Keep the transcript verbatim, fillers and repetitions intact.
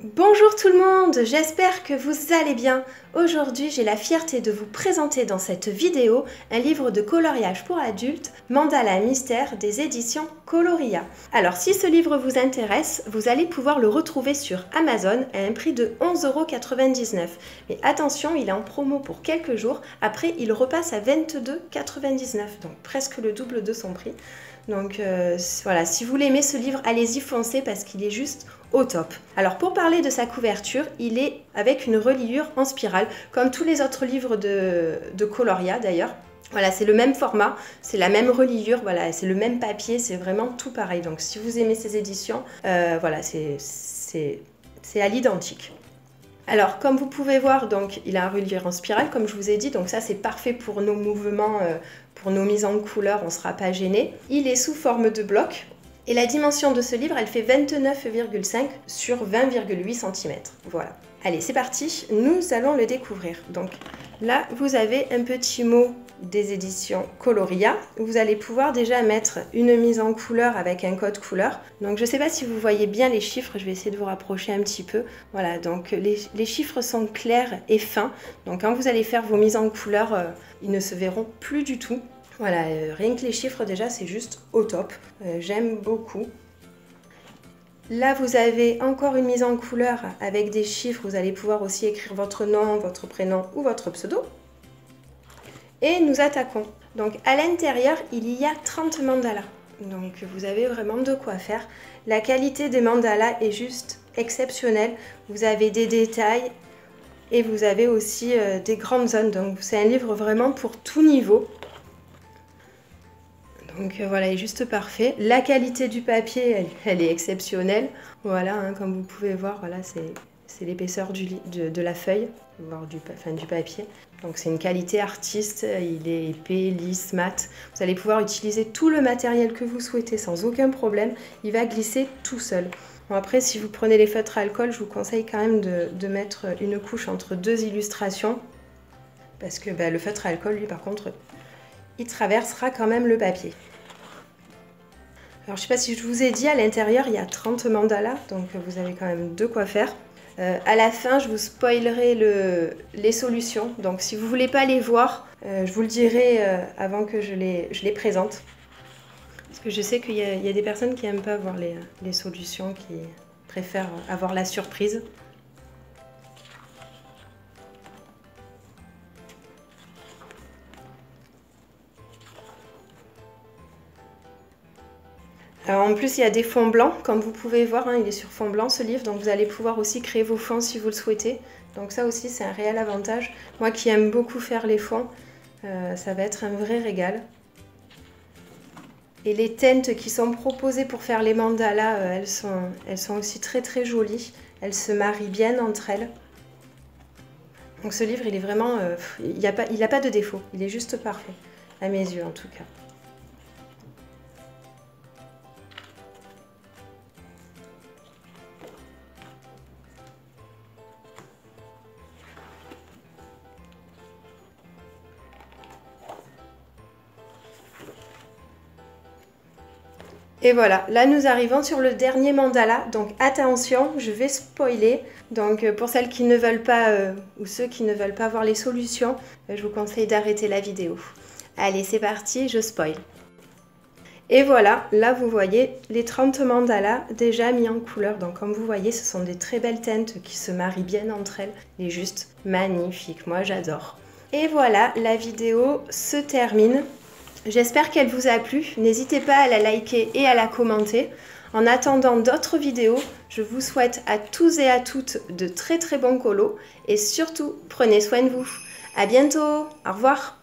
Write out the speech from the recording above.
Bonjour tout le monde, j'espère que vous allez bien. Aujourd'hui, j'ai la fierté de vous présenter dans cette vidéo un livre de coloriage pour adultes, Mandala Mystère des éditions Coloria. Alors si ce livre vous intéresse, vous allez pouvoir le retrouver sur Amazon à un prix de onze euros quatre-vingt-dix-neuf. Mais attention, il est en promo pour quelques jours, après il repasse à vingt-deux euros quatre-vingt-dix-neuf, donc presque le double de son prix. Donc euh, voilà, si vous l'aimez ce livre, allez-y foncez parce qu'il est juste au top. Alors pour parler de sa couverture, il est avec une reliure en spirale, comme tous les autres livres de, de Coloria d'ailleurs. Voilà, c'est le même format, c'est la même reliure, voilà, c'est le même papier, c'est vraiment tout pareil. Donc si vous aimez ces éditions, euh, voilà, c'est à l'identique. Alors, comme vous pouvez voir, donc, il a un reliure en spirale, comme je vous ai dit, donc ça c'est parfait pour nos mouvements, euh, pour nos mises en couleur, on ne sera pas gêné. Il est sous forme de bloc, et la dimension de ce livre, elle fait vingt-neuf virgule cinq sur vingt virgule huit centimètres. Voilà. Allez, c'est parti, nous allons le découvrir. Donc là, vous avez un petit mot des éditions Coloria. Vous allez pouvoir déjà mettre une mise en couleur avec un code couleur. Donc je ne sais pas si vous voyez bien les chiffres, je vais essayer de vous rapprocher un petit peu. Voilà, donc les, les chiffres sont clairs et fins. Donc quand vous allez faire vos mises en couleur, euh, ils ne se verront plus du tout. Voilà, euh, rien que les chiffres déjà, c'est juste au top. Euh, J'aime beaucoup. Là, vous avez encore une mise en couleur avec des chiffres. Vous allez pouvoir aussi écrire votre nom, votre prénom ou votre pseudo. Et nous attaquons. Donc à l'intérieur, il y a trente mandalas. Donc vous avez vraiment de quoi faire. La qualité des mandalas est juste exceptionnelle. Vous avez des détails et vous avez aussi euh, des grandes zones. Donc c'est un livre vraiment pour tout niveau. Donc euh, voilà, il est juste parfait. La qualité du papier, elle, elle est exceptionnelle. Voilà, hein, comme vous pouvez voir, voilà, c'est l'épaisseur de, de la feuille, voire du, enfin, du papier. Donc c'est une qualité artiste, il est épais, lisse, mat. Vous allez pouvoir utiliser tout le matériel que vous souhaitez sans aucun problème. Il va glisser tout seul. Bon, après, si vous prenez les feutres à alcool, je vous conseille quand même de, de mettre une couche entre deux illustrations. Parce que bah, le feutre à alcool, lui, par contre, il traversera quand même le papier. Alors je ne sais pas si je vous ai dit, à l'intérieur il y a trente mandalas, donc vous avez quand même de quoi faire. Euh, à la fin je vous spoilerai le, les solutions, donc si vous ne voulez pas les voir, euh, je vous le dirai euh, avant que je les, je les présente. Parce que je sais qu'il y, y a des personnes qui n'aiment pas voir les, les solutions, qui préfèrent avoir la surprise. Alors en plus, il y a des fonds blancs, comme vous pouvez voir, hein, il est sur fond blanc ce livre, donc vous allez pouvoir aussi créer vos fonds si vous le souhaitez. Donc ça aussi, c'est un réel avantage. Moi qui aime beaucoup faire les fonds, euh, ça va être un vrai régal. Et les teintes qui sont proposées pour faire les mandalas, euh, elles, sont, elles sont aussi très très jolies. Elles se marient bien entre elles. Donc ce livre, il est vraiment... Euh, il n'a pas, il a pas de défaut, il est juste parfait, à mes yeux en tout cas. Et voilà, là nous arrivons sur le dernier mandala, donc attention, je vais spoiler. Donc pour celles qui ne veulent pas, euh, ou ceux qui ne veulent pas voir les solutions, je vous conseille d'arrêter la vidéo. Allez, c'est parti, je spoil. Et voilà, là vous voyez les trente mandalas déjà mis en couleur. Donc comme vous voyez, ce sont des très belles teintes qui se marient bien entre elles. Il est juste magnifique, moi j'adore. Et voilà, la vidéo se termine. J'espère qu'elle vous a plu, n'hésitez pas à la liker et à la commenter. En attendant d'autres vidéos, je vous souhaite à tous et à toutes de très très bons colos et surtout, prenez soin de vous. À bientôt, au revoir.